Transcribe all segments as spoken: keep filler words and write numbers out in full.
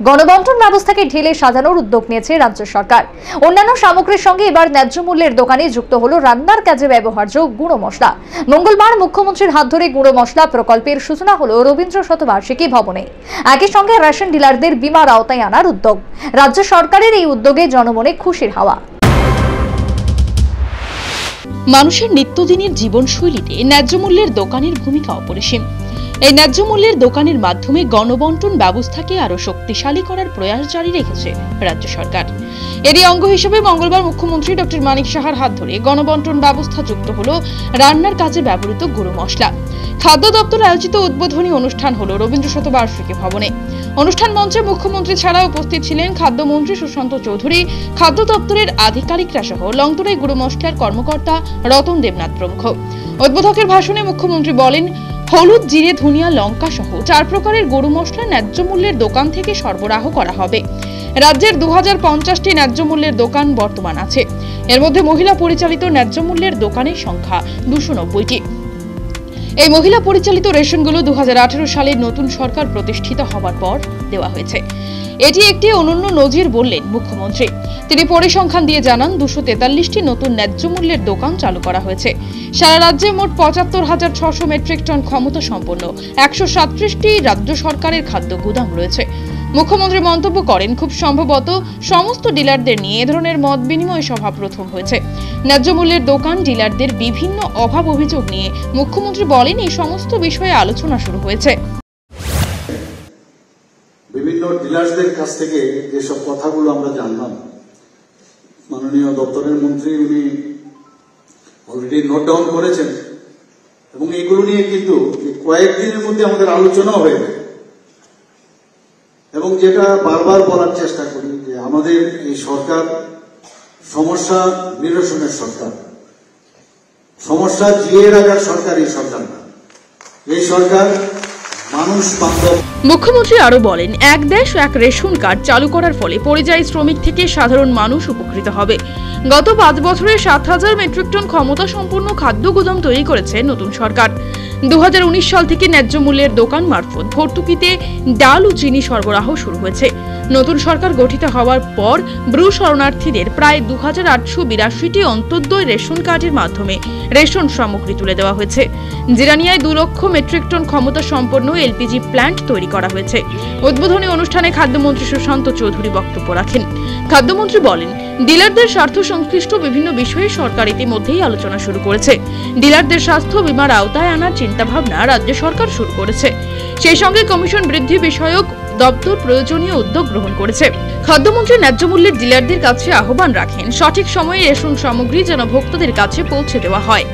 গণবন্টন ব্যবস্থাকে ঢেলে সাজানোর উদ্যোগ নিয়েছে রাজ্য সরকার। অন্যান্য সামগ্রীর সঙ্গে এবার ন্যায্য মূল্যের দোকানে যুক্ত হলো রান্নার কাজে ব্যবহার্য গুঁড়ো মশলা। মঙ্গলবার মুখ্যমন্ত্রীর হাত ধরে গুঁড়ো মশলা প্রকল্পের সূচনা হলো রবীন্দ্র শতবার্ষিকী ভবনে। একই সঙ্গে রেশন ডিলারদের বীমার আওতায় আনার উদ্যোগ। রাজ্য সরকারের এই উদ্যোগে জনমনে খুশির হাওয়া। মানুষের নিত্যদিনের জীবনশৈলীতে ন্যায্য মূল্যের দোকানের ভূমিকা অপরিসীম। এই ন্যায্য মূল্যের দোকানের মাধ্যমে গণবন্টন ব্যবস্থাকে আরো শক্তিশালী করার প্রয়াস জারি রেখেছে রাজ্য সরকার। এরই অঙ্গ হিসেবে মঙ্গলবার মুখ্যমন্ত্রী ডক্টর মানিক সাহার হাত ধরে গণবন্টন ব্যবস্থা যুক্ত হলো রান্নার কাজে ব্যবহৃত গুঁড়ো মশলা। খাদ্য দপ্তর আয়োজিত উদ্বোধনী অনুষ্ঠান হলো রবীন্দ্র শতবার্ষিকী ভবনে। অনুষ্ঠান মঞ্চে মুখ্যমন্ত্রী ছাড়া উপস্থিত ছিলেন খাদ্যমন্ত্রী সুশান্ত চৌধুরী, খাদ্য দপ্তরের আধিকারিকরা সহ লংতরাই গুঁড়ো মশলার কর্মকর্তা রতন দেবনাথ প্রমুখ। উদ্বোধকের ভাষণে মুখ্যমন্ত্রী বলেন, হলুদ, জিরে, ধনিয়া, লঙ্কা সহ চার প্রকারের গুঁড়ো মশলা ন্যায্য মূল্যের দোকান থেকে সরবরাহ করা হবে। রাজ্যের দু হাজার পঞ্চাশটি ন্যায্য মূল্যের দোকান বর্তমান আছে। এর মধ্যে মহিলা পরিচালিত ন্যায্য মূল্যের দোকানের সংখ্যা দুশো নব্বইটি। এই মহিলা পরিচালিত রেশনগুলো দু হাজার আঠারো সালে নতুন সরকার প্রতিষ্ঠিত হওয়ার পর দেওয়া হয়েছে। এটি একটি অনন্য নজির বললেন মুখ্যমন্ত্রী। তিনি পরিসংখ্যান দিয়ে জানান, দুশো তেতাল্লিশটি নতুন ন্যায্য মূল্যের দোকান চালু করা হয়েছে। সারা রাজ্যে মোট পঁচাত্তর হাজার ছশো মেট্রিক টন ক্ষমতা সম্পন্ন একশো সাতত্রিশটি রাজ্য সরকারের খাদ্য গুদাম রয়েছে। মুখ্যমন্ত্রী মন্তব্য করেন, খুব সম্ভবত সমস্ত ডিলারদের নিয়ে এ ধরনের মত বিনিময় সভা প্রথম হয়েছে। ন্যায্য মূল্যের দোকান ডিলারদের বিভিন্ন অভাব অভিযোগ নিয়ে মুখ্যমন্ত্রী বলেন, এই সমস্ত বিষয়ে আলোচনা শুরু হয়েছে। বিভিন্ন ডিলারদের কাছ থেকে যেসব কথাগুলো আমরা জানলাম, মাননীয় দপ্তরের মন্ত্রী উনি অলরেডি নোট ডাউন করেছেন এবং এগুলো নিয়ে কিন্তু কয়েকদিনের মধ্যে আমাদের আলোচনা হয়ে যায়। এবং যেটা বারবার বলার চেষ্টা করি যে আমাদের এই সরকার সমস্যা নিরসনের সরকার, সমস্যা জিয়ে রাখার সরকার এই সরকার না। এই সরকার মানুষ বান্ধব। মুখ্যমন্ত্রী আরো বলেন, এক দেশ এক রেশন কার্ড চালু করার ফলে পরিযায়ী শ্রমিক থেকে সাধারণ মানুষ উপকৃত হবে। গত পাঁচ বছরে সাত হাজার মেট্রিক টন ক্ষমতা সম্পন্ন খাদ্য গুদাম তৈরি করেছে নতুন সরকার। দু হাজার উনিশ সাল থেকে ন্যায্য মূল্যের দোকান মারফত ভর্তুকিতে ডাল ও চিনি সরবরাহ শুরু হয়েছে। নতুন সরকার গঠিত হওয়ার পর ব্রু শরণার্থীদের প্রায় দু হাজার আটশো বিরাশিটি অন্তর্দ্বয় রেশন কার্ডের মাধ্যমে রেশন সামগ্রী তুলে দেওয়া হয়েছে। জিরানিয়ায় দু লক্ষ মেট্রিক টন ক্ষমতা সম্পন্ন এলপিজি প্ল্যান্ট তৈরি করা হয়েছে। উদ্বোধনী অনুষ্ঠানে খাদ্যমন্ত্রী সুশান্ত চৌধুরী বক্তব্য রাখেন। খাদ্যমন্ত্রী বলেন, ডিলারদের স্বার্থ সংশ্লিষ্ট বিভিন্ন বিষয়ে সরকার ইতিমধ্যেই আলোচনা শুরু করেছে। ডিলারদের স্বাস্থ্য বীমার আওতায় আনার চিন্তাভাবনা রাজ্য সরকার শুরু করেছে। সেই সঙ্গে কমিশন বৃদ্ধি বিষয়ক দপ্তর প্রয়োজনীয় উদ্যোগ গ্রহণ করেছে। খাদ্যমন্ত্রী ন্যায্য মূল্যের ডিলারদের কাছে আহ্বান রাখেন, সঠিক সময়ে রেশন সামগ্রী যেন ভোক্তাদের কাছে পৌঁছে দেওয়া হয়।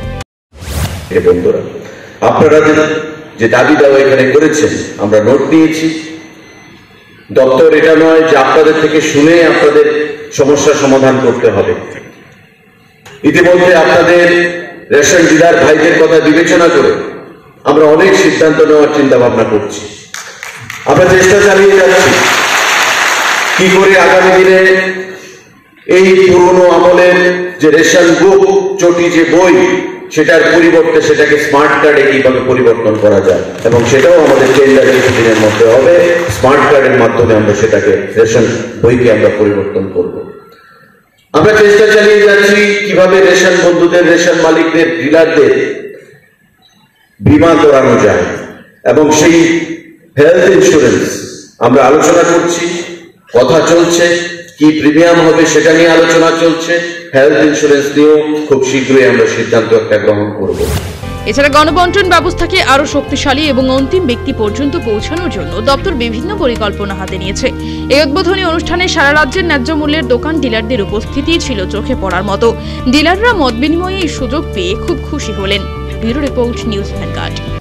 আপনারা যে দাবি দেওয়া এখানে করেছেন আমরা নোট দিয়েছি। দপ্তর এটা নয় যে আপনাদের থেকে শুনে আপনাদের সমস্যার সমাধান করতে হবে। ইতিমধ্যে আপনাদের রেশন ডিলার ভাইদের কথা বিবেচনা করে আমরা অনেক সিদ্ধান্ত নেওয়ার চিন্তা ভাবনা করছি। আমরা চেষ্টা চালিয়ে যাচ্ছি কি করে আগামী দিনে এই পুরনো আমলের যে রেশন বুক চটি যে বই সেটার পরিবর্তে সেটাকে স্মার্ট কার্ডে কিভাবে পরিবর্তন করা যায় এবং সেটাও আমাদের টেন্ডার কিছুদিনের মধ্যে হবে। স্মার্ট কার্ডের মাধ্যমে আমরা সেটাকে রেশন বইকে আমরা পরিবর্তন করব। আমরা চেষ্টা চালিয়ে যাচ্ছি কিভাবে রেশন বন্ধুদের, রেশন মালিকদের, ডিলারদের বীমা করানো যায় এবং সেই হেলথ ইন্স্যুরেন্স আমরা আলোচনা করছি, কথা চলছে। কি প্রিমিয়াম হবে সেটা নিয়ে আলোচনা চলছে। হেলথ ইন্স্যুরেন্স নিয়েও খুব শীঘ্রই আমরা সিদ্ধান্ত একটা গ্রহণ করব। এছাড়া গণবন্টন ব্যবস্থাকে আরো শক্তিশালী এবং অন্তিম ব্যক্তি পর্যন্ত পৌঁছানোর জন্য দপ্তর বিভিন্ন পরিকল্পনা হাতে নিয়েছে। এই উদ্বোধনী অনুষ্ঠানে সারা রাজ্যের ন্যায্য মূল্যের দোকান ডিলারদের উপস্থিতি ছিল চোখে পড়ার মতো। ডিলাররা মত বিনিময়ে এই সুযোগ পেয়ে খুব খুশি হলেন। Bureau report, news vanguard.